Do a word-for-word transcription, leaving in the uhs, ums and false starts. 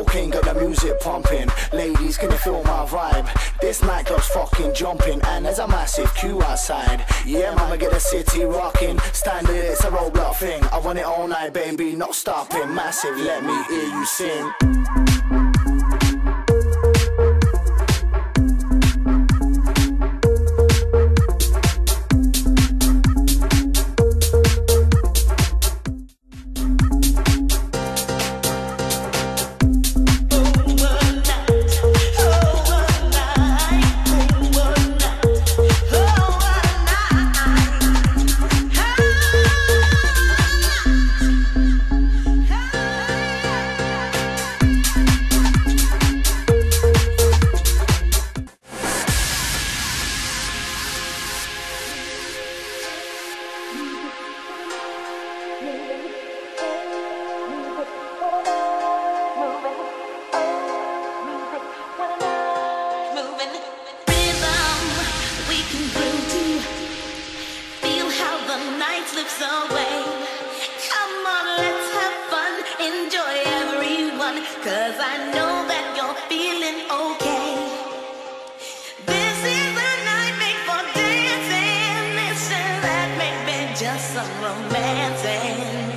smoking, got the music pumping. Ladies, can you feel my vibe? This nightclub's fucking jumping, and there's a massive queue outside. Yeah, mama, get the city rocking. Standard, it's a roadblock thing. I want it all night, baby, not stopping. Massive, let me hear you sing. Slips away. Come on, let's have fun. Enjoy everyone, cause I know that you're feeling okay. This is the night made for dancing. This and that, maybe just some romancing.